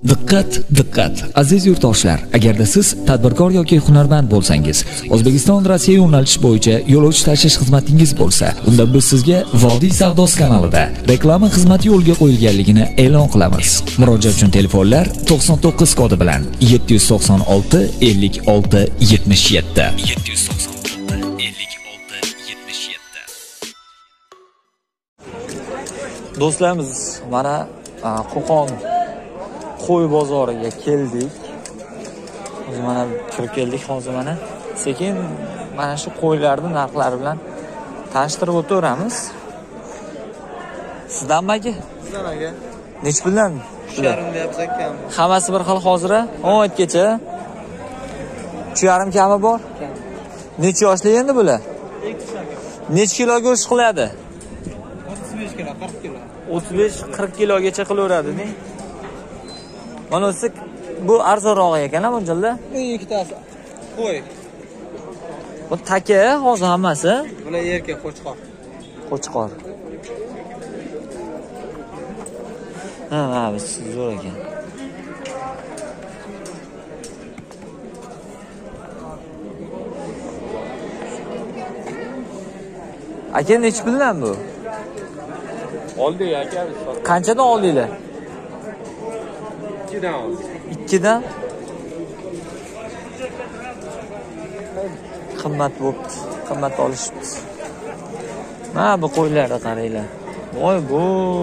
Diqqat, diqqat. Aziz yurtdoshlar, agarda siz tadbirkor yoki hunarmand bo'lsangiz, O'zbekiston Rossiya yo'nalishi bo'yicha yo'lovchi tashish xizmatingiz bo'lsa, unda biz sizga Vodiy Savdos kanalida reklama xizmati yo'lga qo'yilganligini e'lon qilamiz. Murojaat uchun telefonlar 99 kodi bilan 796 56 77 Do'stlarimiz, mana Qo'qon qo'y bozoriga keldik. Hozir mana kirib keldik, hozir mana sekin mana shu qo'ylarning narxlari bilan tanishtirib o'tiramiz. Sizdanmi aka? Sizdan aka. Nech puldan? 3,5 deyapsiz akam. Hammasi bir xil hozir-a? 17gacha. 3,5 kami bor? Necha yoshli endi bular? 2 Necha kilo go'sht qiladi? 35 kilo, 40 kilo. 35-40 kilogacha qilaveradi-da. Mana bu arzonroq ekan-a bunjanda? Bu ikkitasi qo'y. Bu taka hozir hammasi. Bular erkak qo'chqor. Qo'chqor. Ha, biz zo'r ekan. Aka nech puldan bu? Oldi aka biz. Qanchadan oldinglar? 2 dan oldi. 2 dan? Qimmat bo'pti. Qimmat olishibdi. Mana bu qo'ylarga qaranglar. Voy bu.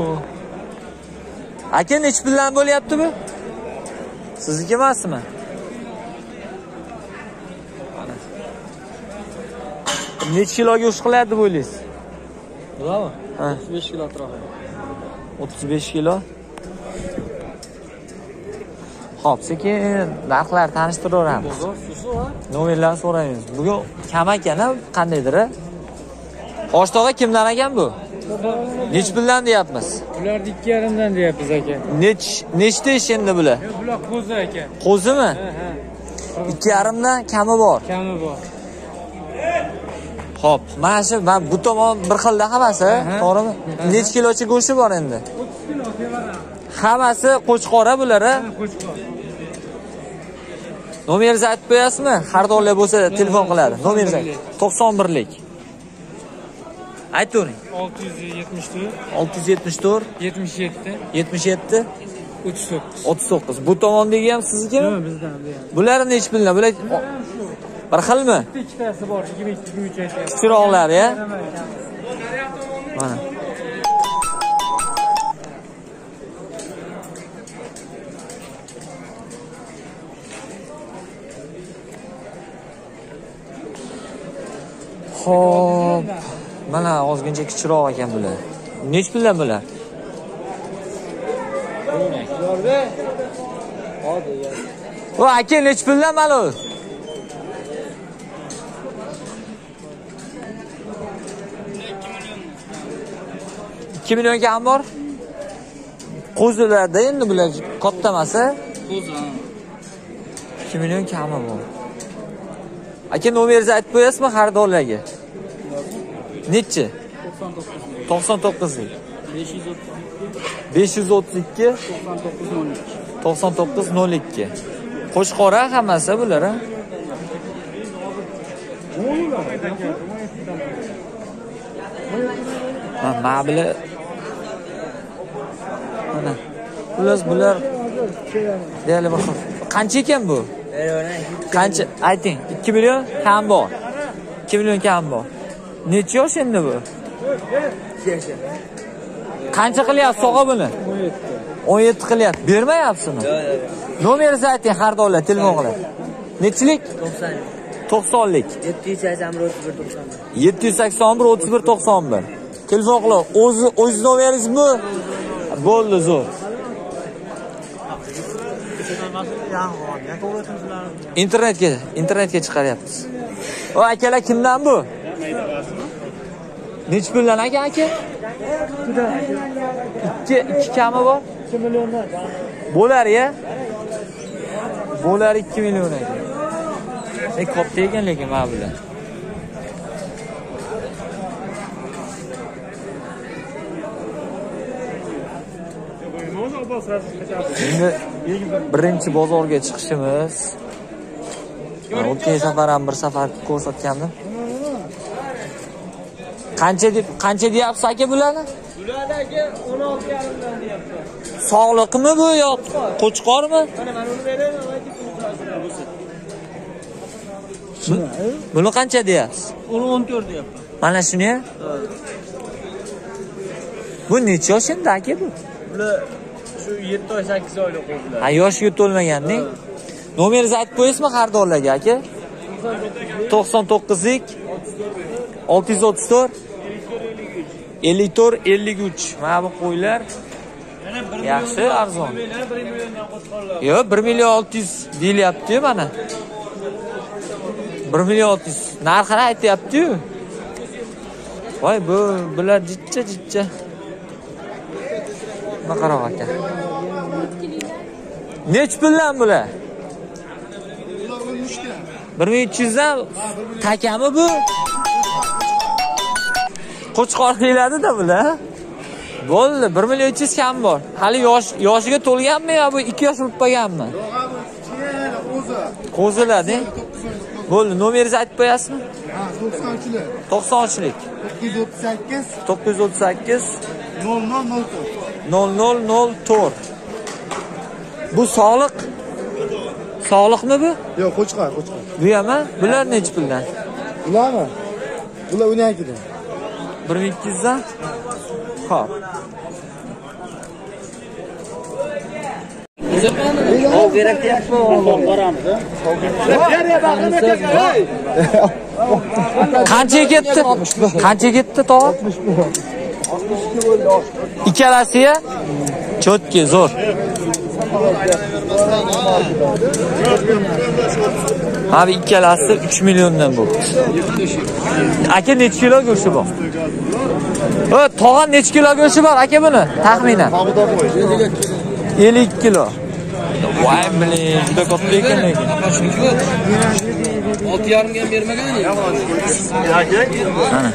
Aka nech puldan bo'lyapti bu? Sizniki emasmi? Mana. Nech kilo go'sht qiladi deb o'ylaysiz? Bularmi? 35 kilo atrofida. 35 kilo. Xo'p, sekin narxlar tanishtiraveramiz. Nomerlarni so'raymiz. Bugun kam ekan-a, qandaydir? Oshto'g'a kimdan ekan bu? Nech puldan deyapmiz? Ularni 2,5 dan deyapmiz aka. Nechta ish endi bular? Bular qo'zi aka. Qo'zimi? Ha. 2,5 dan kami bor. Kami bor. Xo'p, mana shu bu tomon bir xilda hammasi, to'g'rimi? Nech kilocha go'shti bor endi? 30 kilo sevara. Hammasi qo'chqora bular-a? Qo'chqor. Nomeringizni aytib qo'yasizmi? Xaridorlar bo'lsa telefon qiladi. Nomeringiz 91lik. Aytavering. 674 674 77 77 39. 39. Bu tomondagi ham siznikimi? Yo'q, bizdan. Bular nech puldan? Bular bir xilmi? Ikkitasi bor, 22-23 aytyapti. Kichikroqlar, ya? Mana. Xo'p. Mana ozgincha kichikroq ekan bular. Nech puldan bular? O aka nech puldan mana u? 2 million kam bor. Qo'zilarda endi bular katta emas-a? Qo'zi. 2 million kami bor. Aka nomeringizni aytib qo'yasizmi xaridorlarga? Nechi? 99. 532 9902. Qo'shqora hammasi bular, ha? Mana bular. Mana. Bular deyali bir xil. Qancha ekan bu? Qancha? Ayting. 2 million kam bor. 2 million kam bor. Necha yosh endi bu? Qancha qilyapsiz sog'a buni? 17 qilyapti. Bermayapsizmi? Yo'q. Nomeringizni ayting xaridorlar telefon qiladi. Nechilik? 90lik. 781 31 91. Telefon qilib, o'z nomeringiz-mi? Bo'ldi, zo'r. Internetga chiqaryapmiz. O akalar kimdan bu? Nech puldan aka? 2 kami bor? 2 milliondan. Bo'lar-ya? Bo'lar 2 million ekan. Katta ekan lekin mana bular. Endi birinchi bozorga chiqishimiz. O'tgan safar ham bir safar ko'rsatgandim. Qancha deyapsiz aka bularni? Bularga 16,5 dan deyapti. Sog'liqmi bu yo qo'chqormi? Mana uni beraman, Buni qancha deyapsiz? uni 14 deyapti. Mana shuni? Bu necha yoshda aka bu? Bular shu 7 oy 8 oylik qo'zilar. Ha, yoshga to'lmaganning. Nomeringizni aytib qo'yasizmi xaridorlarga aka? 99lik 634 53. Mana bu qo'ylar yaxshi, arzon. 1 milliondan qo'shqorlar. Yo'q, 1 million 600 deyilyapti-yu mana. 1 million 600 narxini aytyapti-yu. Voy, bular jitcha. Mana qarang aka. Nech puldan bular? 1300 dan takami bu? Qo'chqor deyiladi-da bular. Bo'ldi, 1 million 300 kam bor. Hali yoshiga to'lganmi yo bu 2 yosh o'tmaganmi? Qo'zilar-da. Bo'ldi, nomeringizni aytib qo'yasizmi? Ha, 93lik. 93lik 938 0004. Bu sog'liqmi bu? Yo'q, qo'chqor. Bu ham? Bular necha puldan? Ularmi? Bular 12 dan. 1200 dan. Xo'p. Qancha ketdi tog'a? 62 bo'ldi. Ikkalasiga chotki zo'r. Abi ikkalasi 3 milliondan bo'ldi. Aka necha kilo go'shti bor? Tog'a necha kilo go'shti bor aka buni? Taxminan 50 kilo. Voy bilin, juda katta ekan lekin. 6,5 ga ham bermagan ya. Mana.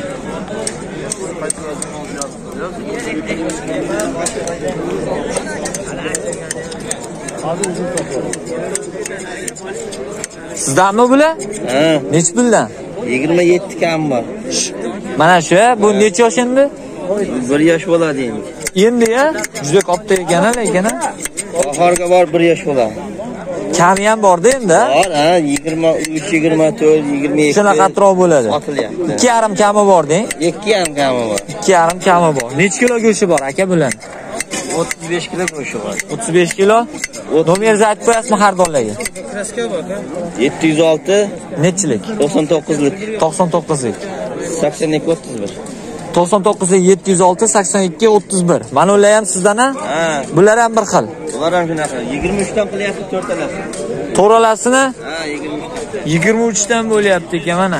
Sizdanmi bular? Ha, Necha puldan? 27 kam bor. Mana shu, bu necha yosh endi? 1 yosh bo'ladi endi. Endi ya, juda katta ekan lekin. Oxirgi bor 1 yosh bo'ladi. Kami ham bor-da endi. Bor, ha, 23, 24, 22. Shunaqa atrof bo'ladi. Otilyapti. 2,5 kami bor-da. 2,5 kami bor. 2,5 kami bor. Necha kilo go'shti bor aka bular? 35 kilo go'shti bor. 35 kilo. Nomeringizni aytib qo'yasizmi xaridorlarga? 706 Nechilik? 99lik 99lik. 82 31. 99lik 706 82 31. Mana ular ham sizdan ha? Ha, Bular ham bir xil. ular ham shunaqa. 23 dan qilyapti 4 talasi. To'ralasini Ha, 23. 23 dan bo'lyapti ekan mana.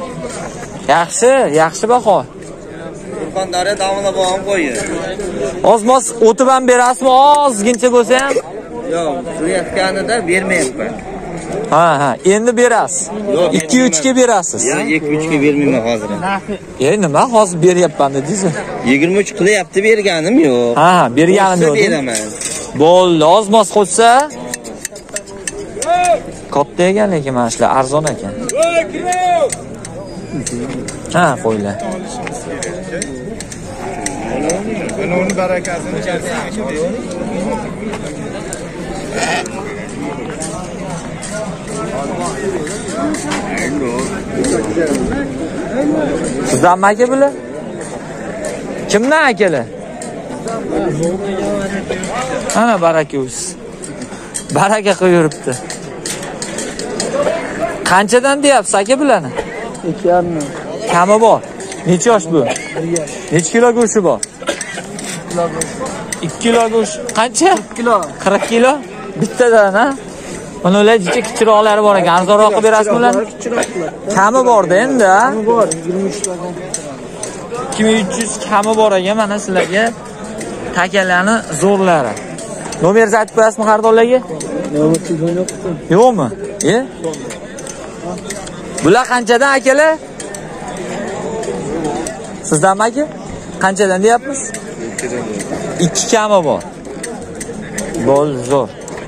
Yaxshi baho. Surxondaryo davomida bo'lgan qo'yi. Ozmos o'tib ham berasizmi? Ozgincha bo'lsa ham? Yo'q, qilayotganida bermayapman. Ha, endi berasiz. Yo'q, 2-3 ga berasiz. Yo'q, 2-3 ga bermayman hozir. Nima hozir beryapman dedingiz? 23 qilyapti, berganim yo'q. Ha, berganim yo'q. Beraman. Bo'ldi, ozmos qo'ysa. Katta ekan lekin mana shular arzon ekan. Ha, qo'ylar. Uni barakasini Sizdanmi aka bular? Kimdan akalar? Ana baraka o'zi. Baraka qilib yuribdi. Qanchadan deyapsiz aka bularni? 2,5. Kami bor. Necha yosh bu? 1 yosh. Necha kilo go'shti bor? 2 kilo go'sht. Qancha? 40 kilo. 40 kilo? Bittadan ha? Mana ular jicha kichikroqlari bor ekan. Arzonroq qilib berasizmi ularni? Kami bor-da endi, ha? Bor, 23 tadan. 2300 kami bor ekan mana sizlarga. Takalarni zo'rlari. Nomeringizni aytib qo'yasizmi xaridorlarga? Yo'qmi? Bular qanchadan akalar? Sizdanmi aka? Qanchadan deyapmiz? 2 kami bor. Bol zo'r.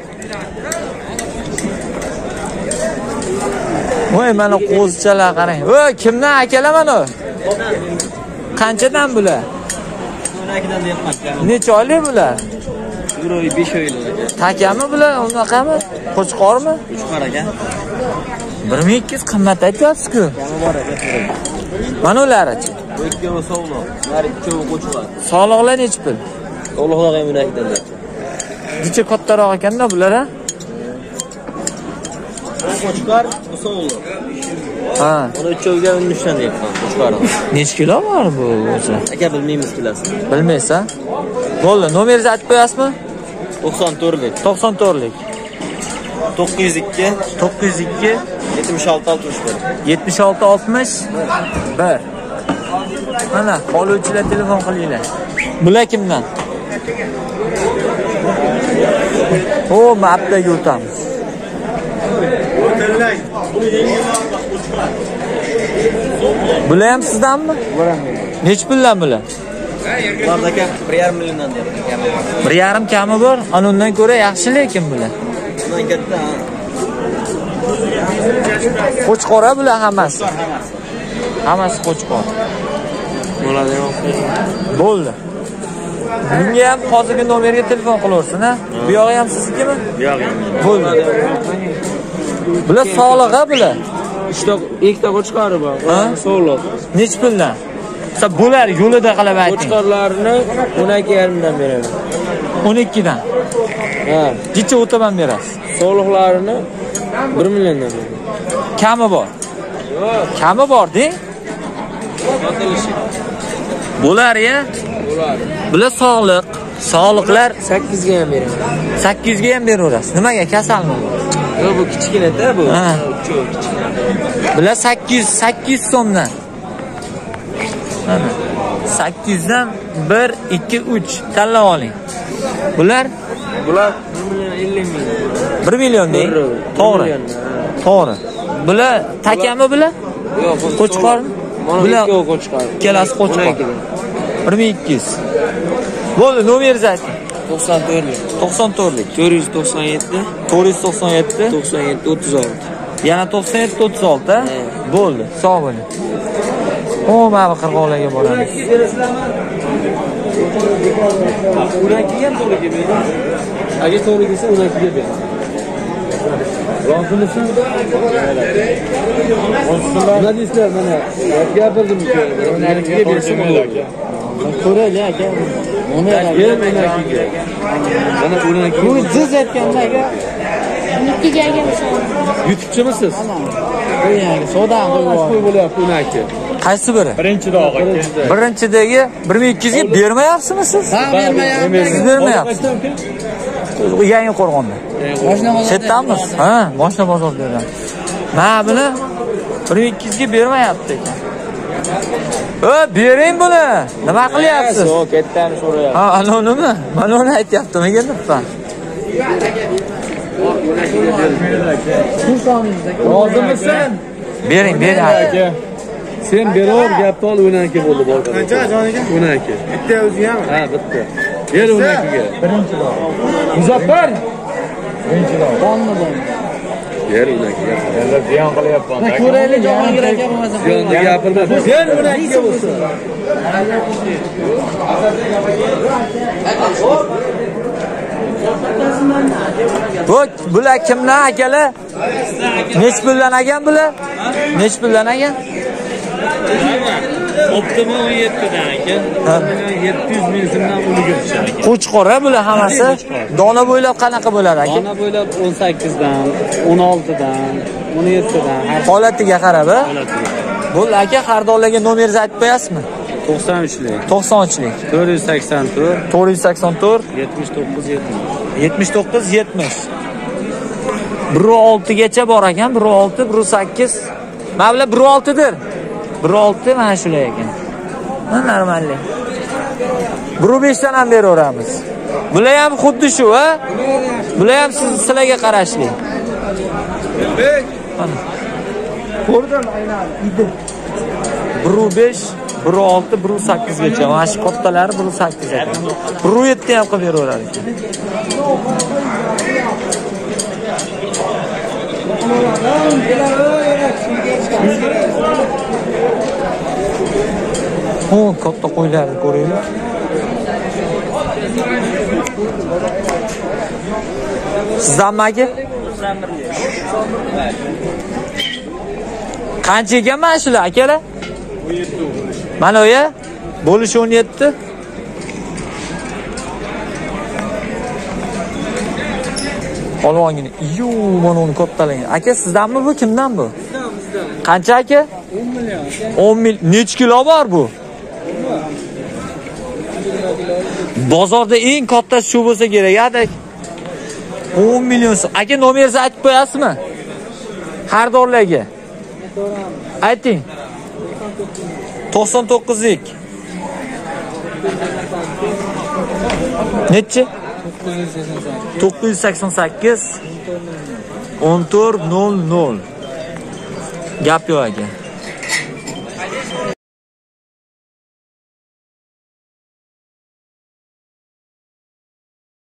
Voy, mana qo'zichalar qarang. Voy, kimdan akalar mana? Qanchadan bular? Unakidan deyapman. Necha oylik bular? 1 oy 5 oylik aka. Takami bular, unaqami? Qo'chqormi? Qo'chqor aka. 1200 qimmat aytyapsiz-ku. Kami bor aka. Mana ular-chi. Bu ikkovi sog'liq. Har ikkovi qo'chqor. Sog'liqlar necha pul? Sog'liqlar ham unakidan deyapti. Necha kattaroq ekanda bular, ha? Qo'chqor, bu sog'liq. Ha. Uni uchoviga 13 dan deyapman, qo'chqor. Necha kilo bor bu o'zi? Aka bilmaymiz kilosin. Bilmaysan? Bo'ldi, nomeringizni aytib qo'yasizmi? 94lik. 94lik. 902 902 76 61. 76 61. Mana, qoluvchilar telefon qilinglar. Bular kimdan? O, mapdaga o'tamiz. Bular ham sizdanmi? Nech puldan bular? Ulardagi 1,5 milliondan deyapti. 1,5 kami bor. Ana undan ko'ra yaxshi lekin bular. Bundan katta. Qo'chqor bular hammasi. Hammasi qo'chqor. Bo'ladi. Bo'ldi. Bunga ham hozirgi nomerga telefon qilaversin, ha? Bu yog'i ham siznikimi? Bu yog'i ham. Bo'ldi. Bular sog'liq-a bular? Ikkita qo'chqori bor. Ha? Sog'liq. Nech puldan? Sa bular yo'lida qilib ayting. Qo'chqorlarni 12,5 dan beraman. 12 dan. Ha. Necha o'taman berasiz? Sog'liqlarini 1 milliondan beraman. Kami bor. Yo'q. Kami bor-da? Bular-ya? Bo'ladi. Bular sog'liq. Sog'liqlar 8 ga ham beraman. 800 ga ham beraverasiz. Nimaga kasalmi? Yo'q, bu kichkina-da bu. Ha. Cho'q kichkina. Bular 800 so'mdan. Mana 800 dan 1 2 3 tanlab oling. Bular 1 million 50 ming. 1 million deng. To'g'ri. To'g'ri. Bular takami bular? Yo'q, Qo'chqormi? Bular qo'chqor. Ikkalasi qo'chqor. 1200. Bo'ldi, nomeringizni ayting. 94lik. 94lik. 497 497 97 36. yana 97 36. Bo'ldi, sog' bo'ling. O, mana qirg'oqlarga boramiz. Unakiga ham to'g'ri kelmaydi. Agar to'g'ri kelsa unakiga ber. Rozimisan? Nima deysizlar mana? Gapirdim. Unakiga bersa bo'ladi. Ko'raylik aka. Ber unakiga. Mana unakiga. Bu siz aytganda aka. YouTube'chimisiz? Sodan Qo'y bo'lyapti unaki. Qaysi biri? Birinchidagi 1200 ga bermayapsizmi siz? Ha, bermayapman. Siz bermayapsiz. Yangi Qo'rg'onda. Chetdanmiz? Ha, boshqa bozorda. Mana buni 1200 ga bermayapti ekan. Bering buni. Nima qilyapsiz? Yo'q, ketdan so'rayapti. Ha, ana nima? Mana uni aytyaptimi ekan? Rozimisan? Bering, aka. Sen beraver, gapni ol, unaki bo'ldi bor. Qancha joniga? Unaki. Bitta o'zi ham. Ha, bitta. Ber unakiga. Muzaffar. Ber unakiga. Ziyon qilyapman. Ko'raylik, Jahongir aka bo'lmasa. Yonda gapirma. Ber unakiga bo'lsin. Bular kimdan akalar? Nech puldan ekan bular? Nech puldan ekan? Optimi 17 dan aka. 700 ming so'mdan uliga tushadi. Qo'chqora bular hammasi. Dona bo'ylab qanaqa bo'ladi aka? Dona bo'ylab 18 dan, 16 dan, 17 dan. Holatiga qarab, ha? Bo'ldi aka, xaridorlarga nomeringizni aytib qo'yasizmi? 93lik. 93lik. 484 484 79 70. 79 70. 16 gacha bor ekan, 16, 18. Mana bular 16dir. 16 mana shular ekan. Ha, normallik. 15 dan ham beraveramiz. Bular ham xuddi shu, ha? Bular ham sizlarga qarashli. Ko'rdim aynan. 15 1.6, 1.8 gacha. Mana shu kattalari 1.8 ekan. 1.7 ham qilib beraverar ekan. O, katta qo'ylarni ko'ringlar. Sizdanmi aka? Qancha ekan mana shular akalar? 17. Mana u ya? Bo'lish 17. Olvongini. Yu, mana uni kattalangan. Aka sizdanmi bu? Kimdan bu? Qancha aka? 10 million. 10 mil. Nech kilo bor bu? Bozorda eng kattasi shu bo'lsa kerak, adak. 10 million. Aka nomeringizni aytib qo'yasizmi? Xaridorlarga. Ayting. 99lik. Nechi? 988 1400. Gap yo'q aka.